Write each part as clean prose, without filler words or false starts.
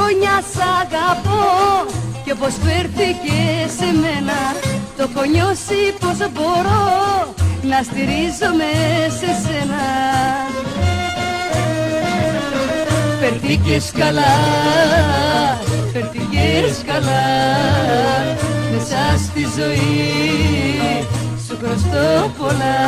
χρόνια σ' αγαπώ και πως φέρθηκε σε μένα το έχω νιώσει πως μπορώ να στηρίζομαι σε σένα. Φέρθηκες καλά, φέρθηκες καλά, μέσα στη ζωή σου χρωστώ πολλά.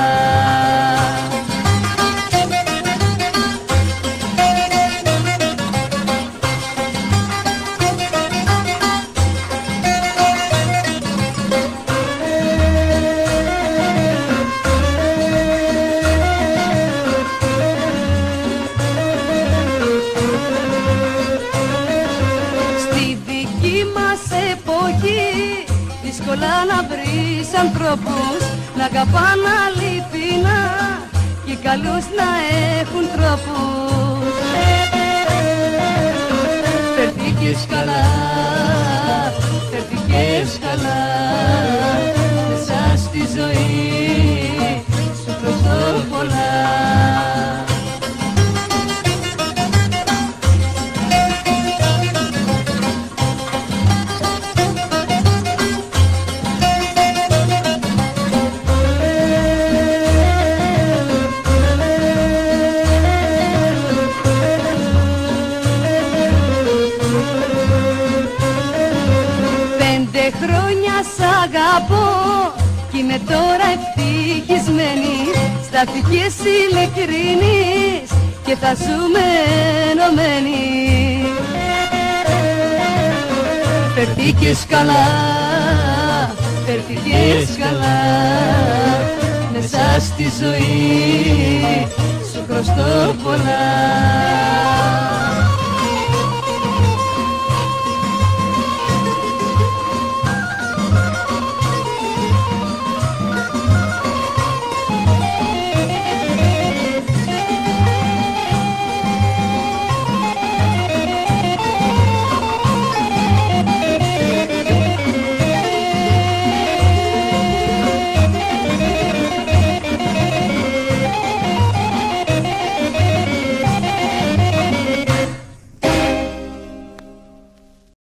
Δύσκολα να βρεις ανθρώπους να αγαπάν αληθινά και καλούς να έχουν τρόπους. Φέρθηκες καλά, φέρθηκες καλά, μέσα στη ζωή σου χρωστώ πολλά. Χρόνια σ' αγαπώ κι είμαι τώρα ευτυχισμένη, σταθήκες ειλικρινής και θα ζούμε ενωμένοι. Φέρθηκες καλά, φέρθηκες καλά, μέσα στη ζωή σου χρωστώ πολλά.